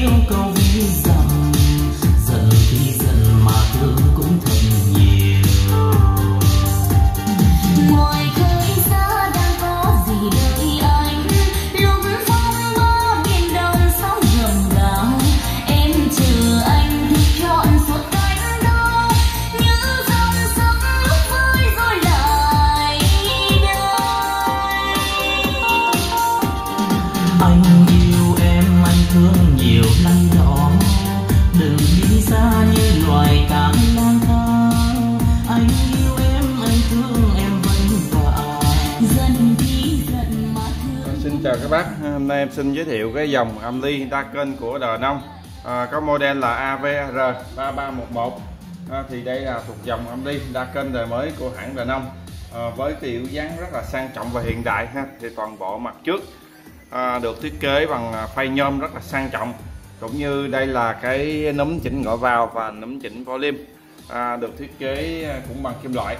yêu cầu ví dặm, giận thì giận mà thương cũng thật nhiều. Ngoài khơi xa đang có gì đợi anh, lúc phong ba biển đông sóng gầm gào, em chờ anh thì trọn suốt cánh đó, những dòng sông lúc vơi rồi lại đây. Anh yêu em, anh thương nhiều lắm đó, đừng đi xa như loài cá lang thang. Anh yêu em, anh thương em vẫn vạ, Giận thì giận mà thương. Xin chào các bác, hôm nay em xin giới thiệu cái dòng âm ly đa kênh của Denon, có model là AVR3311. Thì đây là thuộc dòng âm ly đa kênh đời mới của hãng Denon, với kiểu dáng rất là sang trọng và hiện đại ha. Thì toàn bộ mặt trước được thiết kế bằng phay nhôm rất là sang trọng, cũng như đây là cái núm chỉnh ngõ vào và núm chỉnh volume được thiết kế cũng bằng kim loại.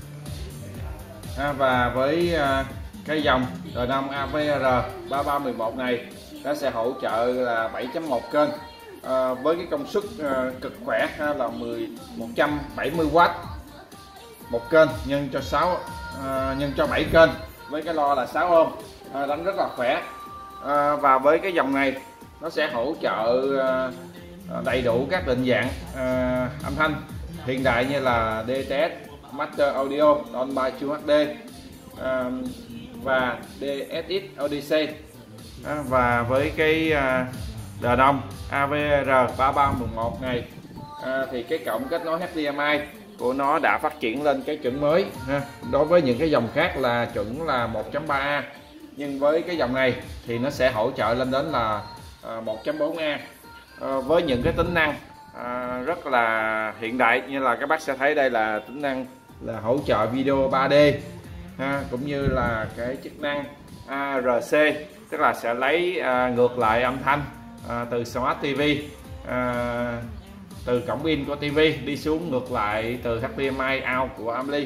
Và với cái dòng Denon AVR3311 này nó sẽ hỗ trợ là 7.1 kênh, với cái công suất cực khỏe là 170W một kênh, nhân cho 7 kênh với cái lo là 6 ohm, đánh rất là khỏe. Và với cái dòng này nó sẽ hỗ trợ đầy đủ các định dạng âm thanh hiện đại như là DTS, Master Audio, Dolby True HD và DSX Odyssey. Và với cái Denon AVR3311 này thì cái cổng kết nối HDMI của nó đã phát triển lên cái chuẩn mới ha. Đối với những cái dòng khác là chuẩn là 1.3A, nhưng với cái dòng này thì nó sẽ hỗ trợ lên đến là 1.4A, với những cái tính năng rất là hiện đại, như là các bác sẽ thấy đây là tính năng là hỗ trợ video 3D cũng như là cái chức năng ARC, tức là sẽ lấy ngược lại âm thanh từ Smart TV, từ cổng pin của TV đi xuống ngược lại từ HDMI out của Amly.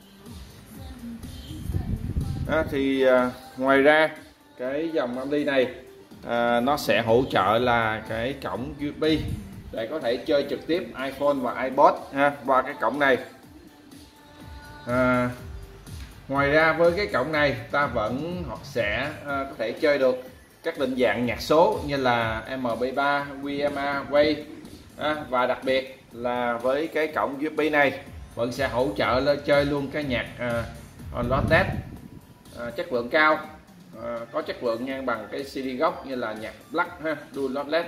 Thì ngoài ra cái dòng Amly này nó sẽ hỗ trợ là cái cổng USB để có thể chơi trực tiếp iPhone và iPod qua cái cổng này. Ngoài ra với cái cổng này ta vẫn sẽ có thể chơi được các định dạng nhạc số như là MP3, WMA, Wave, và đặc biệt là với cái cổng USB này vẫn sẽ hỗ trợ lên chơi luôn cái nhạc lossless chất lượng cao, có chất lượng ngang bằng cái CD gốc như là nhạc Black dual lossless.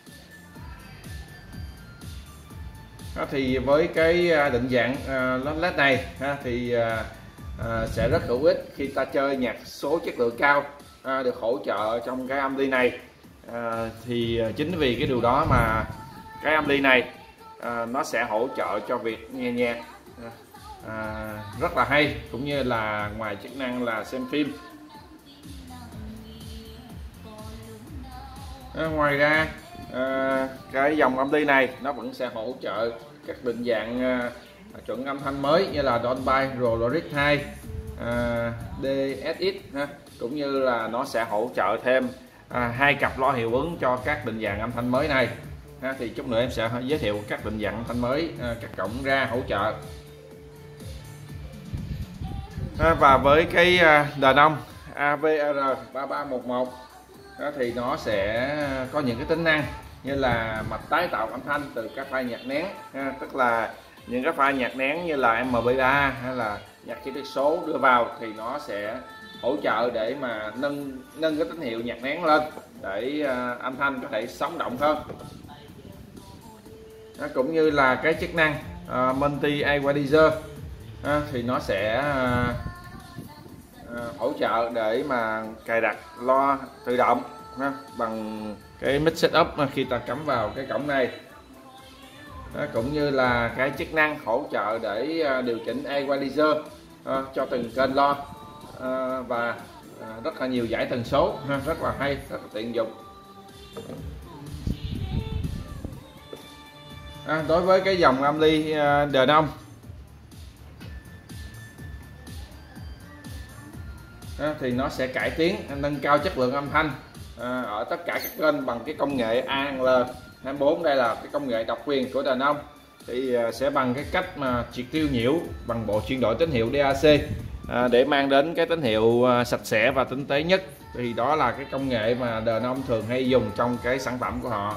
Thì với cái định dạng lossless này thì sẽ rất hữu ích khi ta chơi nhạc số chất lượng cao được hỗ trợ trong cái âm ly này. Thì chính vì cái điều đó mà cái âm ly này nó sẽ hỗ trợ cho việc nghe nhạc rất là hay, cũng như là ngoài chức năng là xem phim. Ngoài ra cái dòng âm ly này nó vẫn sẽ hỗ trợ các định dạng chuẩn âm thanh mới như là Dolby Logic 2, DSX, cũng như là nó sẽ hỗ trợ thêm 2 cặp loa hiệu ứng cho các định dạng âm thanh mới này. Thì chút nữa em sẽ giới thiệu các định dạng âm thanh mới, các cổng ra hỗ trợ. Và với cái Denon AVR3311 thì nó sẽ có những cái tính năng như là mạch tái tạo âm thanh từ các file nhạc nén, tức là những cái file nhạc nén như là MP3 hay là nhạc kỹ thuật số đưa vào thì nó sẽ hỗ trợ để mà nâng cái tín hiệu nhạc nén lên để âm thanh có thể sống động hơn. Cũng như là cái chức năng Multi Equalizer thì nó sẽ hỗ trợ để mà cài đặt loa tự động bằng cái mic setup khi ta cắm vào cái cổng này. Cũng như là cái chức năng hỗ trợ để điều chỉnh equalizer cho từng kênh loa, và rất là nhiều dải tần số, rất là hay, rất là tiện dụng. Đối với cái dòng âm ly Denon thì nó sẽ cải tiến, nâng cao chất lượng âm thanh ở tất cả các kênh bằng cái công nghệ ANL24. Đây là cái công nghệ độc quyền của Denon, thì sẽ bằng cái cách mà triệt tiêu nhiễu bằng bộ chuyển đổi tín hiệu DAC để mang đến cái tín hiệu sạch sẽ và tinh tế nhất. Thì đó là cái công nghệ mà Denon thường hay dùng trong cái sản phẩm của họ.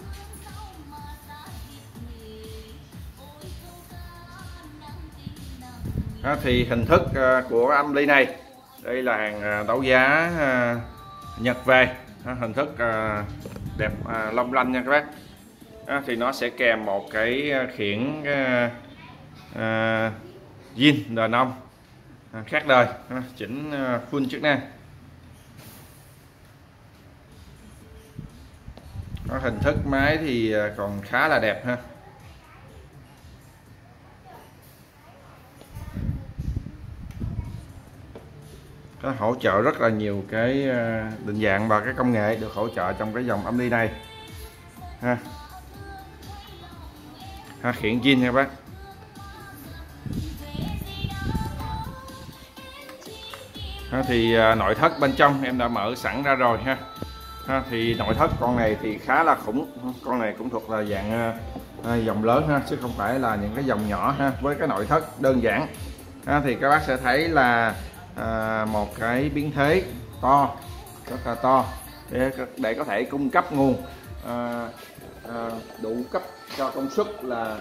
Thì hình thức của âm ly này, đây là hàng đấu giá Nhật về, hình thức đẹp long lanh nha các bác. Thì nó sẽ kèm một cái khiển zin Denon khác đời, chỉnh full chức năng. Hình thức máy thì còn khá là đẹp ha. Nó hỗ trợ rất là nhiều cái định dạng và cái công nghệ được hỗ trợ trong cái dòng âm ly này ha. Khiển zin nha các bác. Thì nội thất bên trong em đã mở sẵn ra rồi ha. Thì nội thất con này thì khá là khủng, con này cũng thuộc là dạng dòng lớn ha, chứ không phải là những cái dòng nhỏ ha. Với cái nội thất đơn giản thì các bác sẽ thấy là một cái biến thế to, rất là to, để có thể cung cấp nguồn đủ cấp cho công suất là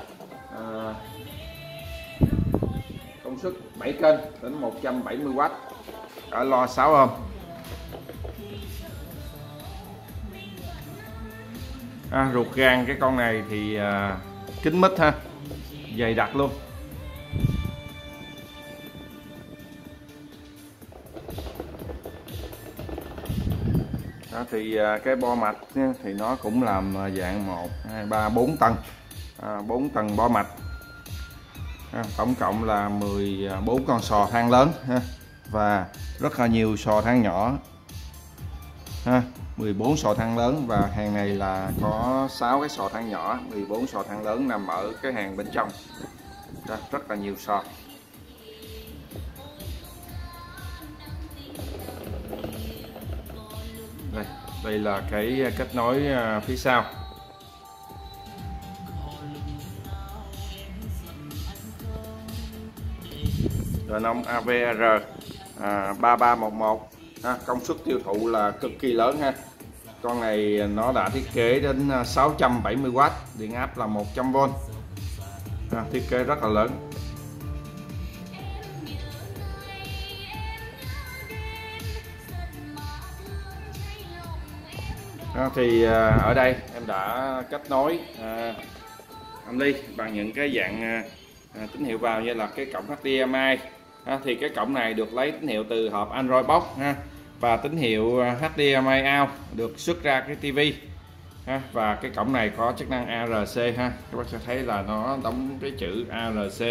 công suất 7 kênh đến 170W ở lo 6 ohm. Ruột gan cái con này thì kín mít ha, dày đặc luôn. Thì cái bo mạch thì nó cũng làm dạng 1, 2, 3, 4 tầng, 4 tầng bo mạch. Tổng cộng là 14 con sò than lớn ha, và rất là nhiều sò than nhỏ ha. 14 sò than lớn, và hàng này là có 6 cái sò than nhỏ, 14 sò than lớn nằm ở cái hàng bên trong. Rất là nhiều sò. Đây là cái kết nối phía sau. Denon AVR 3311, công suất tiêu thụ là cực kỳ lớn ha. Con này nó đã thiết kế đến 670W, điện áp là 100V, thiết kế rất là lớn. Thì ở đây em đã kết nối âm ly bằng những cái dạng tín hiệu vào, như là cái cổng HDMI. Thì cái cổng này được lấy tín hiệu từ hộp Android Box ha, và tín hiệu HDMI out được xuất ra cái TV và cái cổng này có chức năng ARC ha. Các bác sẽ thấy là nó đóng cái chữ ARC.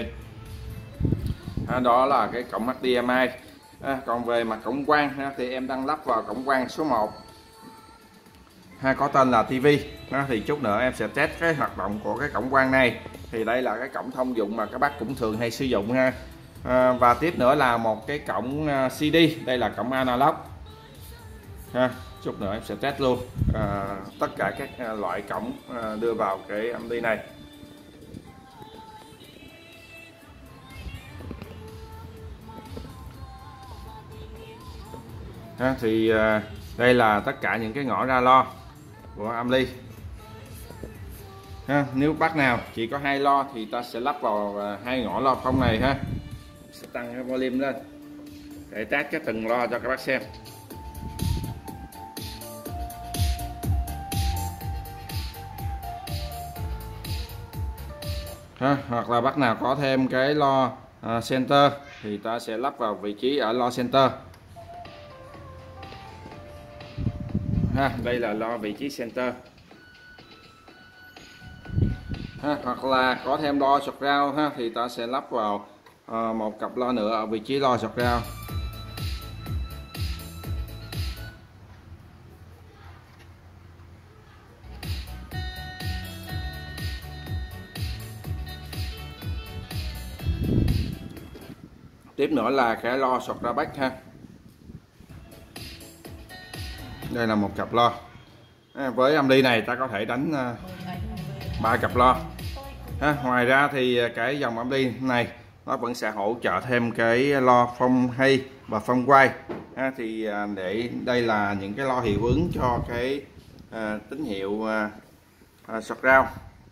Đó là cái cổng HDMI. Còn về mặt cổng quang thì em đang lắp vào cổng quang số 1 có tên là TV. Thì chút nữa em sẽ test cái hoạt động của cái cổng quang này. Thì đây là cái cổng thông dụng mà các bác cũng thường hay sử dụng ha. Và tiếp nữa là một cái cổng CD, đây là cổng analog ha. Chút nữa em sẽ test luôn tất cả các loại cổng đưa vào cái âm ly này. Thì đây là tất cả những cái ngõ ra lo của âm ly. Nếu bác nào chỉ có 2 lo thì ta sẽ lắp vào 2 ngõ lo không này ha. Sẽ tăng cái volume lên để test cái từng lo cho các bác xem. Hoặc là bác nào có thêm cái lo center thì ta sẽ lắp vào vị trí ở lo center. Đây là lo vị trí center. Hoặc là có thêm lo sọt rau thì ta sẽ lắp vào một cặp lo nữa ở vị trí lo sọt rau. Tiếp nữa là cái lo sọt ra bách ha. Đây là một cặp lo. Với âm ly này ta có thể đánh 3 cặp lo. Ngoài ra thì cái dòng âm ly này nó vẫn sẽ hỗ trợ thêm cái lo phông hay và phông quay. Thì để đây là những cái lo hiệu ứng cho cái tín hiệu sọt rau.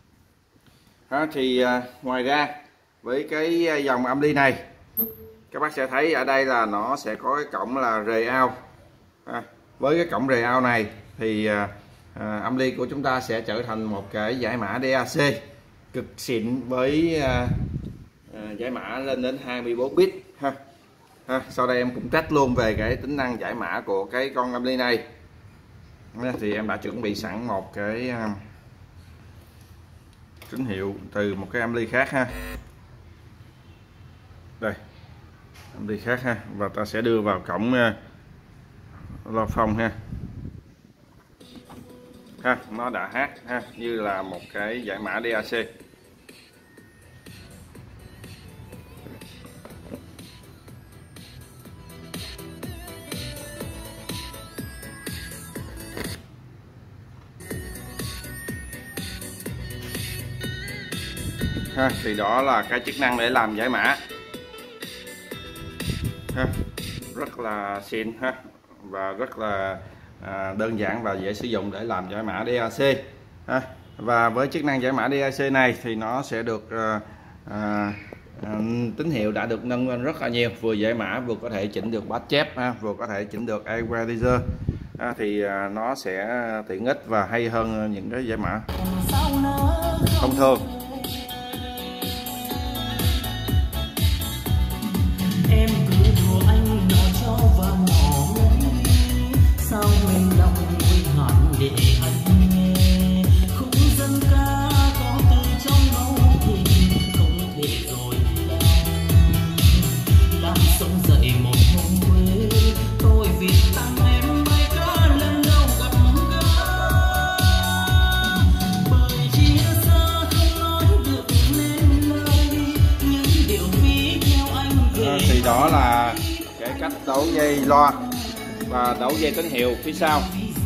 Thì ngoài ra với cái dòng âm ly này, các bác sẽ thấy ở đây là nó sẽ có cái cổng là rời out. Với cái cổng rời out này thì âm ly của chúng ta sẽ trở thành một cái giải mã DAC cực xịn với giải mã lên đến 24 bit sau đây em cũng test luôn về cái tính năng giải mã của cái con âm ly này. Thì em đã chuẩn bị sẵn một cái tín hiệu từ một cái âm ly khác đây, âm ly khác và ta sẽ đưa vào cổng lo phông nó đã hát như là một cái giải mã DAC. Thì đó là cái chức năng để làm giải mã rất là xịn và rất là đơn giản và dễ sử dụng để làm giải mã DAC. Và với chức năng giải mã DAC này thì nó sẽ được tín hiệu đã được nâng lên rất là nhiều, vừa giải mã vừa có thể chỉnh được bass chép, vừa có thể chỉnh được equalizer. Thì nó sẽ tiện ích và hay hơn những cái giải mã thông thường. Em cứ đùa anh nó cho vào nhỏ lấy, sao mình lòng vui hẳn để anh nghe khúc dân ca có từ trong máu thịt, không thể rồi làm sống dậy một hôm quê. Tôi viết tặng em bài ca lần đầu gặp gỡ, bởi chia xa không nói được nên lời những điều ví theo anh về. Thì đó là cái cách đấu dây loa và đấu dây tín hiệu phía sau.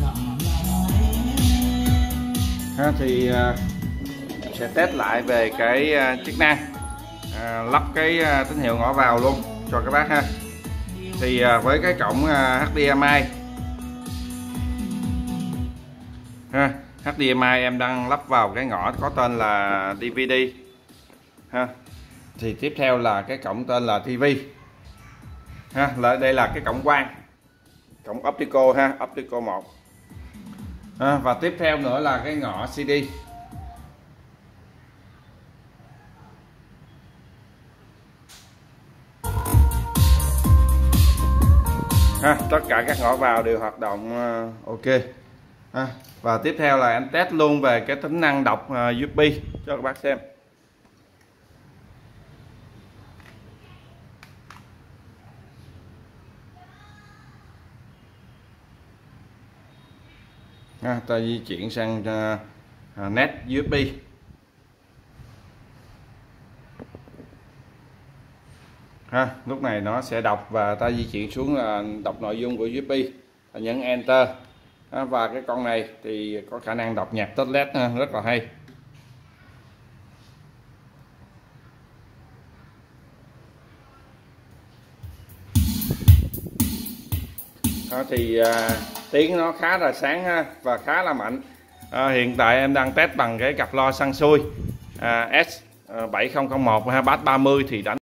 Thì sẽ test lại về cái chức năng lắp cái tín hiệu ngõ vào luôn cho các bác Thì với cái cổng HDMI HDMI em đang lắp vào cái ngõ có tên là DVD Thì tiếp theo là cái cổng tên là TV đây là cái cổng quang, cổng optical optical 1 và tiếp theo nữa là cái ngõ CD. Tất cả các ngõ vào đều hoạt động ok. Và tiếp theo là em test luôn về cái tính năng đọc USB cho các bác xem. Ta di chuyển sang net USB. Lúc này nó sẽ đọc và ta di chuyển xuống là đọc nội dung của USB, ta nhấn enter. Và cái con này thì có khả năng đọc nhạc touch LED rất là hay. Thì tiếng nó khá là sáng và khá là mạnh. Hiện tại em đang test bằng cái cặp loa Sansui S7001 bass 30 thì đánh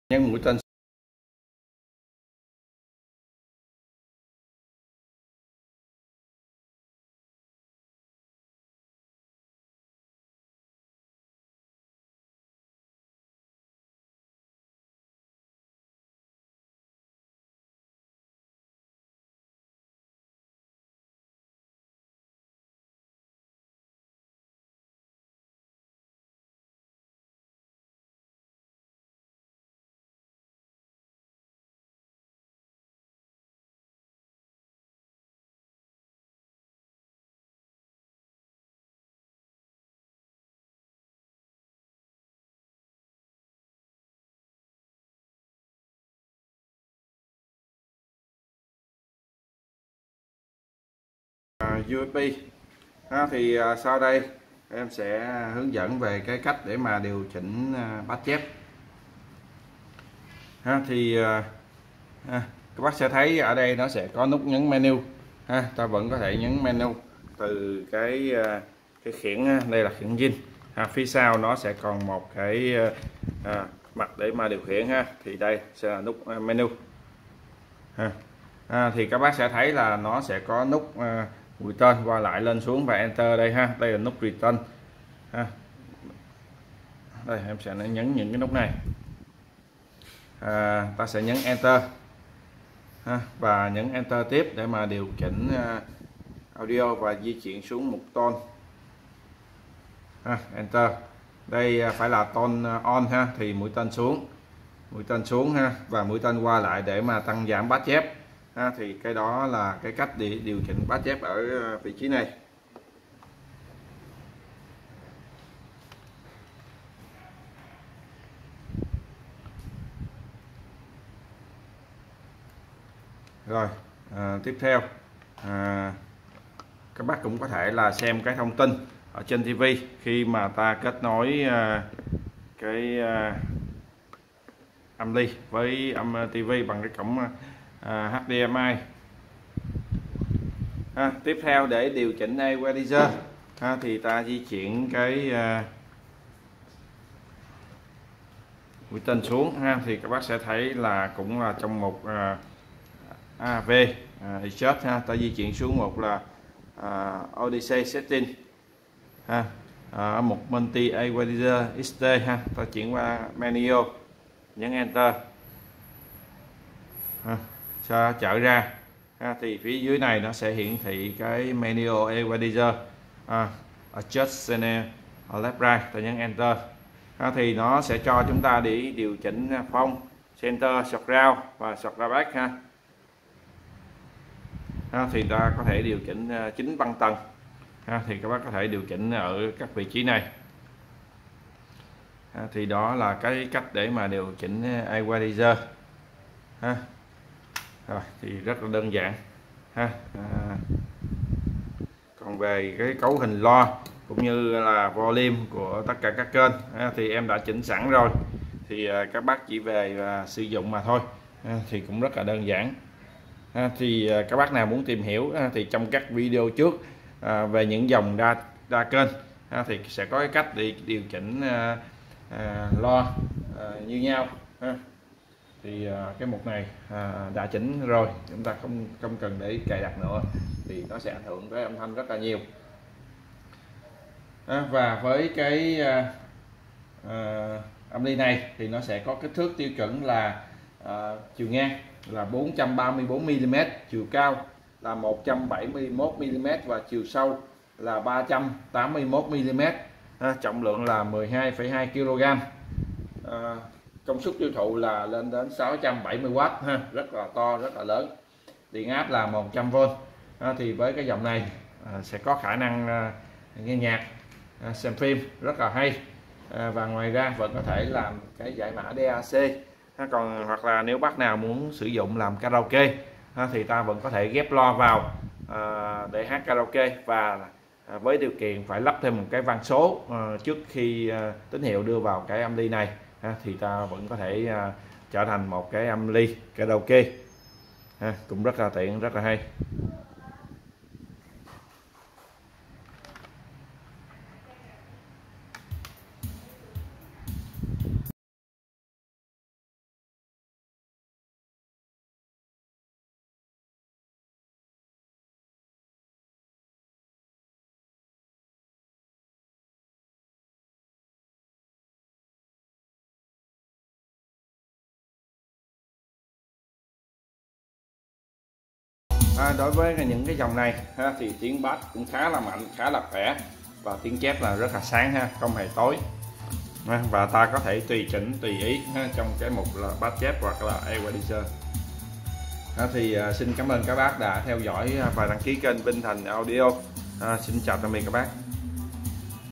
nhấn mũi tên USB. Thì sau đây em sẽ hướng dẫn về cái cách để mà điều chỉnh bắt chép. Thì các bác sẽ thấy ở đây nó sẽ có nút nhấn menu. Ta vẫn có thể nhấn menu từ cái khiển, đây là khiển zin. Phía sau nó sẽ còn một cái mặt để mà điều khiển thì đây sẽ là nút menu. Thì các bác sẽ thấy là nó sẽ có nút mũi tên qua lại lên xuống và enter đây đây là nút return. Đây em sẽ nhấn những cái nút này. Ta sẽ nhấn enter và nhấn enter tiếp để mà điều chỉnh audio và di chuyển xuống một tone. Enter. Đây phải là tone on thì mũi tên xuống và mũi tên qua lại để mà tăng giảm bass chép. Thì cái đó là cái cách để điều chỉnh bass chép ở vị trí này. Rồi tiếp theo các bác cũng có thể là xem cái thông tin ở trên TV khi mà ta kết nối cái âm ly với âm TV bằng cái cổng HDMI. Tiếp theo để điều chỉnh equalizer thì ta di chuyển cái mũi tên xuống thì các bác sẽ thấy là cũng là trong một AV adjust ta di chuyển xuống một là Odyssey setting một multi equalizer XT ta chuyển qua menu, nhấn enter cho trở ra thì phía dưới này nó sẽ hiển thị cái menu equalizer adjust channel left right, ta nhấn enter thì nó sẽ cho chúng ta để điều chỉnh phông, center, surround và surround back thì ta có thể điều chỉnh 9 băng tần thì các bác có thể điều chỉnh ở các vị trí này. Thì đó là cái cách để mà điều chỉnh equalizer rồi thì rất là đơn giản còn về cái cấu hình loa cũng như là volume của tất cả các kênh thì em đã chỉnh sẵn rồi, thì các bác chỉ về và sử dụng mà thôi, thì cũng rất là đơn giản. Thì các bác nào muốn tìm hiểu thì trong các video trước về những dòng đa kênh thì sẽ có cái cách để điều chỉnh loa như nhau thì cái mục này đã chỉnh rồi, chúng ta không cần để cài đặt nữa thì nó sẽ ảnh hưởng tới âm thanh rất là nhiều. Và với cái âm ly này thì nó sẽ có kích thước tiêu chuẩn là chiều ngang là 434 mm, chiều cao là 171 mm và chiều sâu là 381 mm, trọng lượng là 12,2 kg. Công suất tiêu thụ là lên đến 670W rất là to, rất là lớn. Điện áp là 100V. Thì với cái dòng này sẽ có khả năng nghe nhạc, xem phim rất là hay, và ngoài ra vẫn có thể làm cái giải mã DAC. Còn hoặc là nếu bác nào muốn sử dụng làm karaoke thì ta vẫn có thể ghép loa vào để hát karaoke, và với điều kiện phải lắp thêm một cái van số trước khi tín hiệu đưa vào cái âm ly này thì ta vẫn có thể trở thành một cái âm ly karaoke, cũng rất là tiện, rất là hay. Đối với những cái dòng này thì tiếng bass cũng khá là mạnh, khá là khỏe, và tiếng chép là rất là sáng ha, không hề tối. Và ta có thể tùy chỉnh tùy ý trong cái mục là bass chép hoặc là equalizer. Thì xin cảm ơn các bác đã theo dõi và đăng ký kênh Vinh Thành Audio. Xin chào tạm biệt các bác.